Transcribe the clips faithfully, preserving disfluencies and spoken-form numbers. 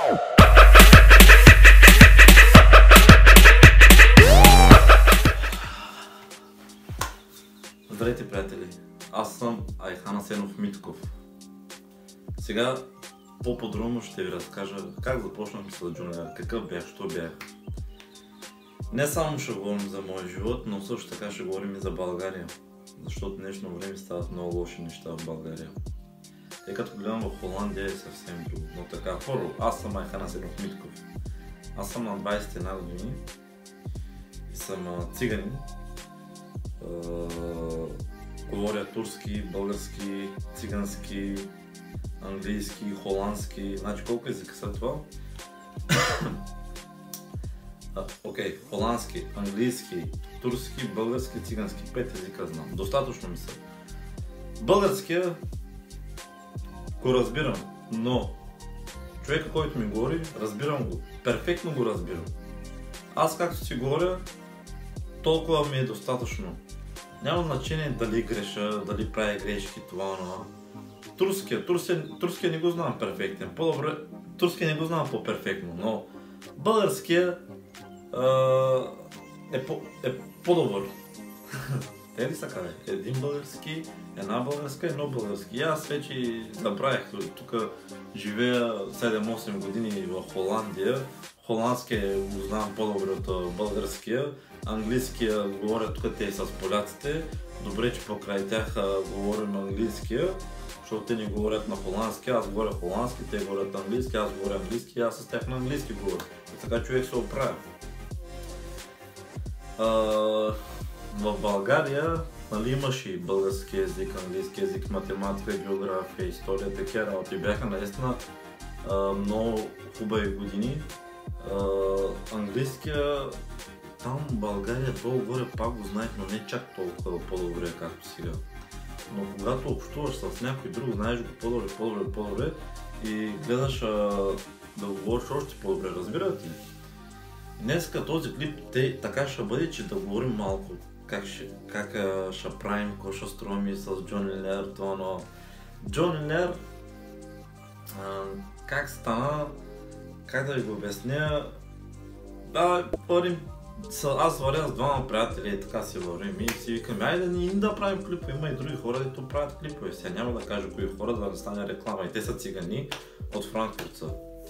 Здравейте, приятели! Аз съм Айхан Асенов Митков. Сега по-подробно ще ви разкажа как започнахме с Джуниор, какъв бях, що бях. Не само ще говорим за моя живот, но също така ще говорим и за България. Защото в днешно време стават много лоши неща в България. Тъй като гледам в Холандия е съвсем друго. Но така, първо, аз съм Айхан Асенов Митков. Аз съм на двайсет и една години и съм циганин. Uh, говоря турски, български, цигански, английски, холандски. Значи колко езика са това? Окей, okay. Холандски, английски, турски, български, цигански. Пет езика знам. Достатъчно ми са. Българския го разбирам, но човека, който ми говори, разбирам го. Перфектно го разбирам. Аз както си говоря, толкова ми е достатъчно. Няма значение дали греша, дали правя грешки, това, но... Турския, турския, турския не го знам перфектен, по-добре, турския не го знам по-перфектно, но българския а, е, по, е по-добър. Те ли са къде? Един български, една българска, едно български. И аз вече забравях, тук живея седем-осем години в Холандия. Холандския го знам по-добре от българския. Английския говоря тук те с поляците. Добре, че покрай тях говорим английския, защото те не говорят на холандски, аз говоря холандски, те говорят английски, аз говоря английски, аз с тях на английски говоря. И така човек се оправя. В България, нали, имаше и български език, английски език, математика, география, история, такива работи. Бяха наистина много хубави години. Английския, там в България долу-горе пак го знаех, но не чак толкова по-добре както сега. Но когато общуваш с някой друг, знаеш го по-добре, по-добре, по-добре и гледаш а, да го говориш още по-добре, разбирате ли? Днеска този клип те, така ще бъде, че да говорим малко как ще, как, а, ще правим, какво ще строим с Джони Лер, това, но... Джони Лер, а, как стана, как да ви го обясня, да, вървим, аз вървя с двама приятели и така си вървим и си викаме, айде да ни да правим клипове, има и други хора, които правят клипове. Сега няма да кажа кои хора, да не стане реклама, и те са цигани от Франкфурт.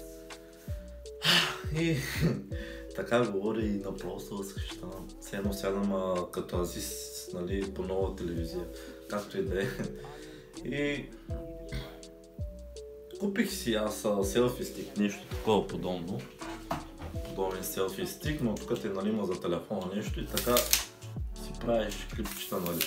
И така говори и направо се възхищавам. Все едно сядам а, като Азис, нали, по нова телевизия, както и да е. И купих си аз селфи стик, нещо такова подобно. Подобен селфи стик, но тук те, нали, има за телефона нещо и така си правиш клипчета, нали.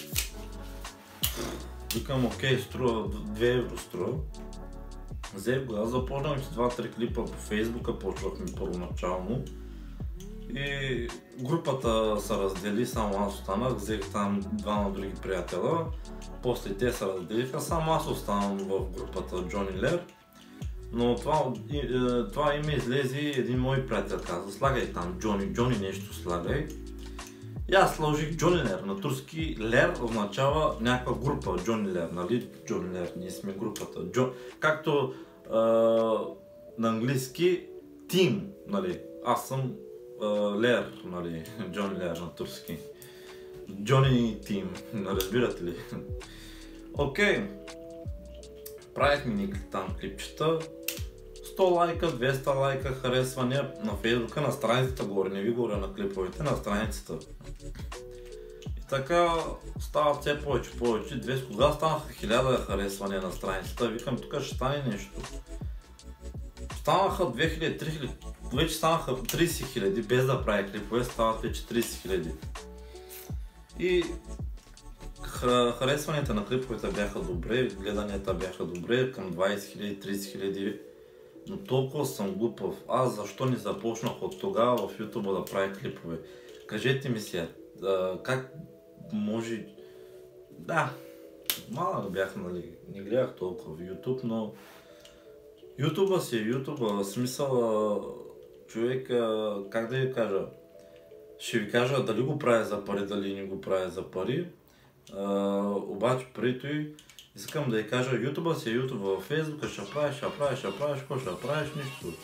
Викам, окей, струва, две евро струва. Взех го, аз започнах с два-три клипа по Фейсбука, почвахме първоначално. И групата се раздели, само аз останах, взех там двама други приятела. После те се разделиха, само аз останам в групата Джони Лер. Но това, това име излезе един мой приятел каза, слагай там Джони, Джони нещо слагай. И аз сложих Джони Лер, на турски Лер означава някаква група, Джони Лер, нали? Джони Лер, ние сме групата. Джо... Както а, на английски Тим, нали? Аз съм а, Лер, нали? Джони Лер на турски. Джони Тим, разбирате ли? Окей. Okay. Правихме ни там клипчета. сто лайка, двеста лайка, харесвания на Фейсбука, на страницата горе, не ви говоря на клиповете, на страницата. И така стават все повече, повече. двеста, кога станаха хиляда харесвания на страницата, викам, тук ще стане нещо. Станаха две хиляди, три хиляди, вече станаха трийсет хиляди, без да прави клипове, стават вече трийсет хиляди. И харесванията на клиповете бяха добре, гледанията бяха добре, към двайсет хиляди, трийсет хиляди. Но толкова съм глупав. Аз защо не започнах от тогава в YouTube да правя клипове? Кажете ми сега, как може... Да, малък бях, нали, не гледах толкова в YouTube, но... YouTube си е YouTube, смисъл човек, как да ви кажа? Ще ви кажа дали го правя за пари, дали не го правя за пари. Обаче преди той искам да ви кажа, YouTube си е YouTube, във Facebook ще правиш, ще правиш, ще правиш, какво ще правиш, нищо.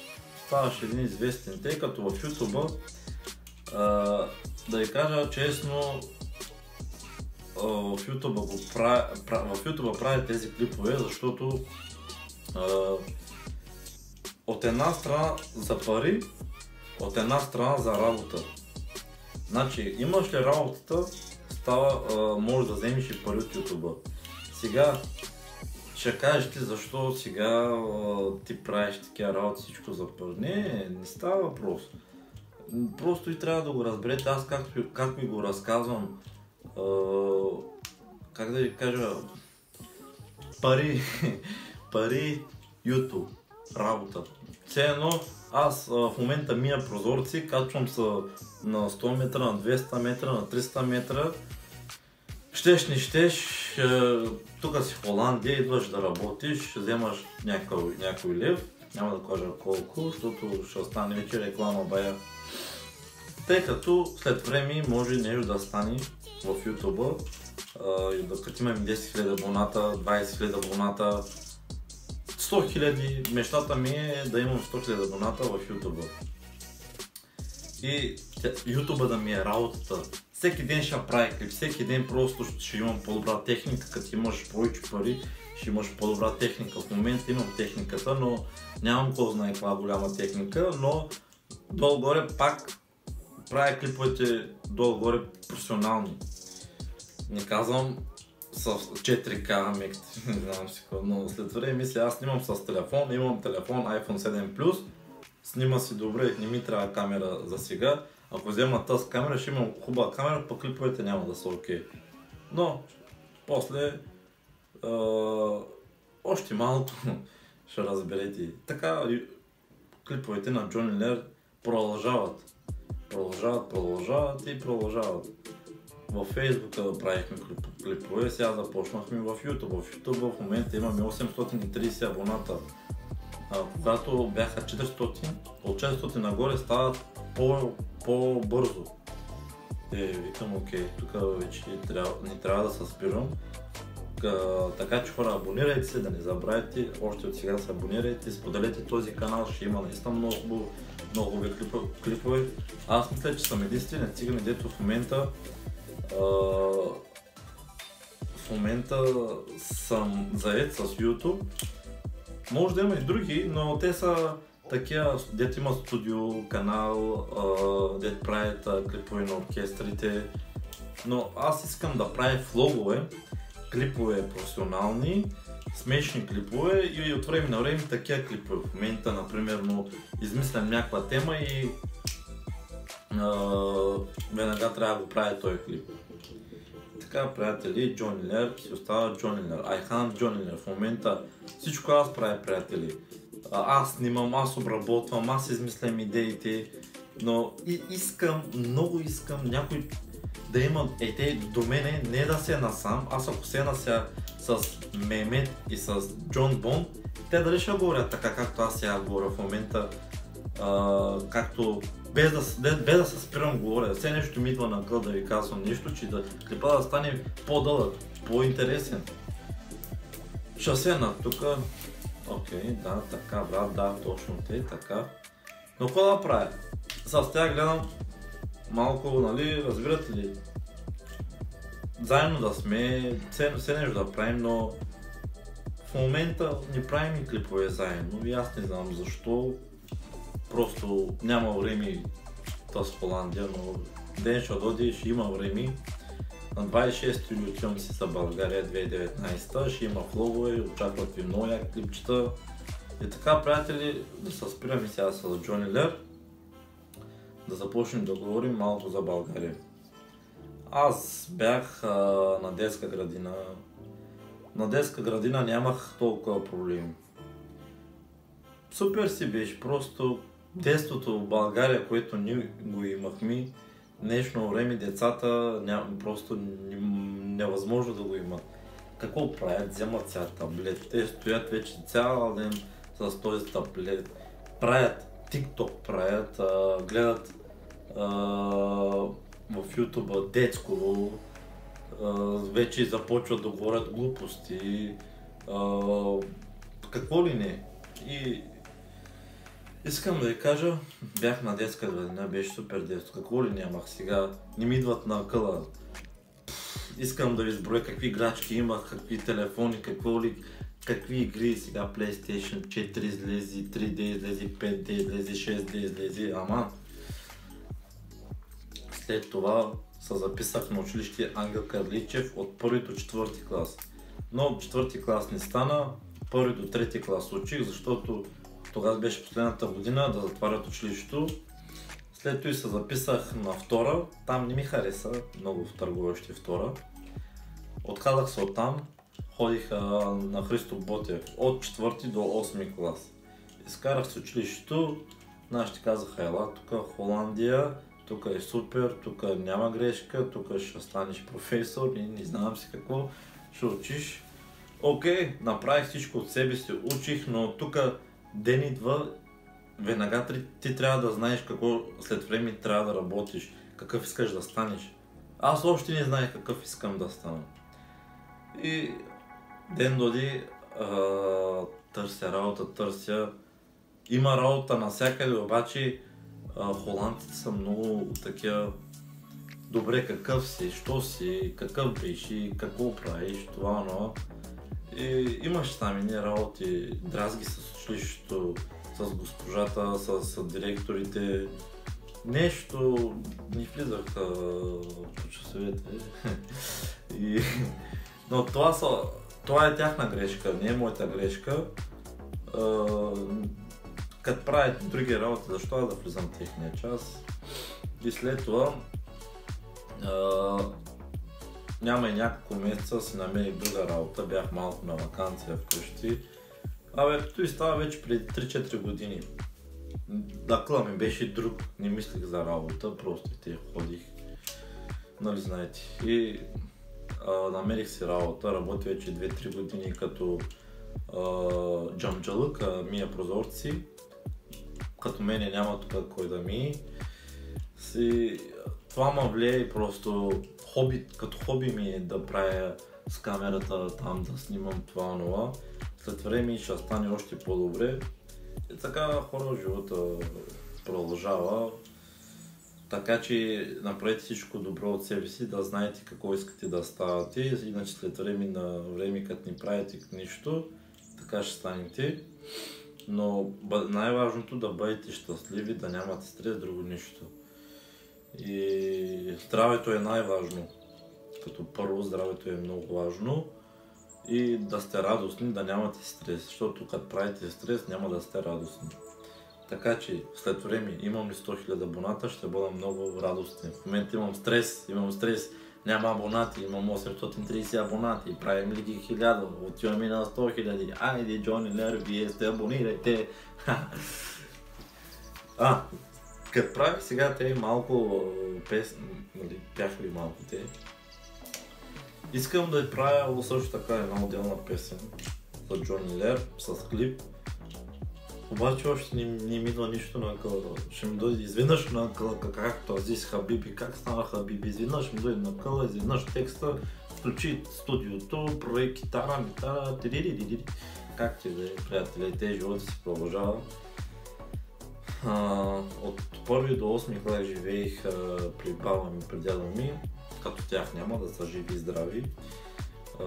ставаш един известен, тъй като в YouTube, а, да ви кажа честно, а, в YouTube го прави, в YouTube прави тези клипове, защото а, от една страна за пари, от една страна за работа. Значи, имаш ли работата, става, а, можеш да вземеш и пари от YouTube. Сега ще кажеш ти защо сега а, ти правиш такива работи, всичко за пари. Не, не става въпрос. Просто и трябва да го разберете. Аз както, как ми го разказвам, а, как да ви кажа, пари, пари, YouTube, работа. Все едно, аз а, в момента мия прозорци, качвам се на сто метра, на двеста метра, на триста метра. Щеш, не щеш, тук си в Холандия, идваш да работиш, вземаш някой, някой лев, няма да кажа колко, защото ще остане вече реклама бая. Тъй като след време може нещо да стане в YouTube, а, като имам десет хиляди абоната, двайсет хиляди абоната, сто хиляди, мечтата ми е да имам сто хиляди абоната в YouTube. И YouTube да ми е работата. Всеки ден ще прави клип, всеки ден просто ще имам по-добра техника, като имаш повече пари, ще имаш по-добра техника. В момента имам техниката, но нямам кой знае каква голяма техника, но долу-горе пак правя клиповете долу-горе професионални. Не казвам с четири К мект, не знам си какво, но след време мисля, аз снимам с телефон, имам телефон iPhone седем плюс, снима си добре, не ми трябва камера за сега. Ако взема тази камера, ще имам хубава камера, пък клиповете няма да са окей. Но, после, а, още малко ще разберете. Така, клиповете на Джони Лер продължават. Продължават, продължават и продължават. Във Facebook правихме клипове, сега започнахме в YouTube. В YouTube в момента имаме осемстотин и трийсет абоната. А, когато бяха четиристотин, от четиристотин нагоре стават по, по-бързо. Е, викам, окей, тук вече трябва, не трябва да се спирам. Ка, така че хора, абонирайте се, да не забравяйте, още от сега се абонирайте, споделете този канал, ще има наистина много хубави много хубави клипове. Аз мисля, че съм единственият циган, дето в момента а, в момента съм заед с YouTube. Може да има и други, но те са такива, дето има студио, канал, дето правят клипове на оркестрите. Но аз искам да правя влогове, клипове професионални, смешни клипове и от време на време такива клипове. В момента, например, измислям някаква тема и а, веднага трябва да го правя този клип. Така, приятели, Джони Лер си остава Джони Лер. Айхан Джони Лер. В момента всичко аз правя, приятели. Аз снимам, аз обработвам, аз измислям идеите, но и искам, много искам някой да има ете до мене, не да се насам, аз ако се нася с Мемет и с Джон Бон, те дали ще говорят така, както аз сега говоря в момента, а, както без да, без да се спирам говоря, все нещо ми идва на гъл да ви казвам нещо, че да клипа да стане по-дълъг, по-интересен. Ще се на тука, окей, да, така брат, да, точно те, така. Но какво да правя? С тях гледам малко, нали, разбирате ли? Заедно да сме, все, все нещо да правим, но в момента не правим и клипове заедно и аз не знам защо. Просто няма време тази Холандия, но ден ще дойде, ще има време. На двайсет и шести юли отивам си за България две хиляди и деветнайсета, ще има влогове, очакват ви много яки клипчета. И така, приятели, да се спираме сега с Джони Лер, да започнем да говорим малко за България. Аз бях а, на детска градина. На детска градина нямах толкова проблеми. Супер си беше, просто детството в България, което ние го имахме, днешно време децата ням, просто невъзможно да го имат. Какво правят? Вземат цял таблет, те стоят вече цял ден с този таблет, правят TikTok, правят, а, гледат а, в YouTube детско, а, вече започват да говорят глупости, а, какво ли не. И Искам да ви кажа, бях на детска градина, беше супер детство. Какво ли нямах сега? Не ми идват на акъла. Искам да ви изброя какви играчки имах, какви телефони, какво ли, какви игри. Сега PlayStation четири излези, три Д излези, пет Д излези, шест Д излези, ама след това се записах на училище Ангел Карличев от първи до четвърти клас. Но от четвърти клас не стана, първи до трети клас учих, защото тогава беше последната година да затварят училището. След това се записах на втора, там не ми хареса много в търговище втора. Отказах се оттам, ходих а, на Христо Ботев от четвърти до осми клас. Изкарах се училището, нашите казаха: ела, тук Холандия, тук е супер, тук няма грешка, тук ще станеш професор и не знам си какво ще учиш. Окей, направих всичко от себе си, учих, но тук ден идва, веднага ти, ти трябва да знаеш какво след време трябва да работиш, какъв искаш да станеш. Аз още не знаех какъв искам да стана. И ден доди, търся работа, търся. Има работа навсякъде, обаче а, холандците са много такива: добре, какъв си, що си, какъв беше, какво правиш, това, но. И имаше там едни работи, дразги с училището, с госпожата, с, с директорите. Нещо ни влизаха по часовете. И... Но това, са, това е тяхна грешка, не е моята грешка. Като правят други работи, защо да влизам в техния час? И след това а, няма и няколко месеца си намерих друга работа, бях малко на ваканция вкъщи. Абе, той става вече преди три-четири години. Акъла ми беше друг, не мислих за работа, просто те ходих, нали знаете. И а, намерих си работа, работя вече две-три години като а, джамджалък, мия прозорци. Като мене няма тук кой да ми. Си... Това ме влияе просто хоби, като хоби ми е да правя с камерата там, да снимам това, онова. След време ще стане още по-добре. И така хора, живота продължава. Така че направете всичко добро от себе си, да знаете какво искате да ставате. Иначе след време на време, като не правите нищо, така ще станете. Но най-важното да бъдете щастливи, да нямате стрес, друго нищо. И здравето е най-важно. Като първо, здравето е много важно. И да сте радостни, да нямате стрес, защото като правите стрес, няма да сте радостни. Така че след време имам ли сто хиляди абоната, ще бъда много радостен. В момента имам стрес, имам стрес, няма абонати, имам осемстотин и трийсет абонати, правим ли ги хиляда, отиваме на сто хиляди, айде Джони Лер, вие сте абонирайте. А, като правих сега те малко песни, нали, пях ли малко те. Искам да ви правя също така една отделна песен за Джони Лер с клип. Обаче още не, не ми идва нищо на акъла. Ще ми дойде изведнъж на акъла, как този с Хабиби, как стана Хабиби. Изведнъж ми дойде на акъла, изведнъж текста, включи студиото, проект китара, митара, тириририри. Как ти да е, приятели, те живота си продължава. От първи до осми клас живеех а, при баба ми, при дядо ми. Като тях няма, да са живи и здрави. А,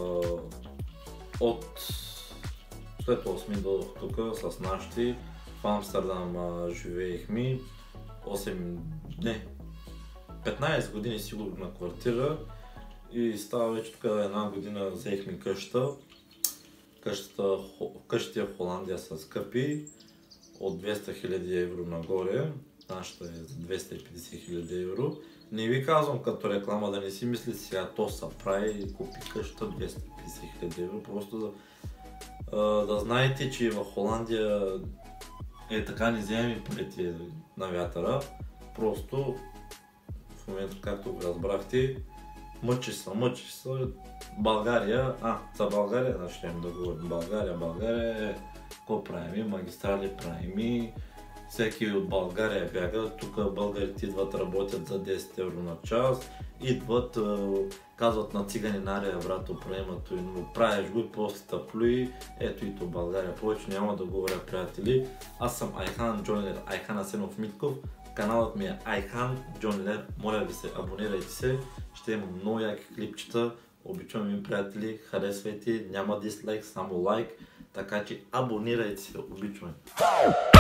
от след осми дойдох тук с нашите. В Амстердам живеехме осем, не, петнайсет години сигурно на квартира. И става вече тук една година взехме къща. Къщата, къщите в Холандия са скъпи. От двеста хиляди евро нагоре. Нашата е за двеста и петдесет хиляди евро. Не ви казвам като реклама, да не си мислите сега то са прави и купи къща двеста и петдесет хиляди евро. Просто да, да знаете, че в Холандия е така, не вземем парите на вятъра. Просто в момента, както го разбрахте, мъчи са, мъчи са. България, а, за България, ще им да говорим. България, България, какво правим? Магистрали правим, всеки от България бяга. Тук българите идват, работят за десет евро на час, идват, казват на циганинария, брато, приемато, но правиш го и после тъплюи. Ето и то България. Повече няма да говоря, приятели. Аз съм Айхан Джонилер, Айхан Асенов Митков. Каналът ми е Айхан Джонилер. Моля ви се, абонирайте се. Ще има много яки клипчета. Обичам ми, приятели, харесвайте, няма дислайк, само лайк. Така че абонирайте се, обичаме.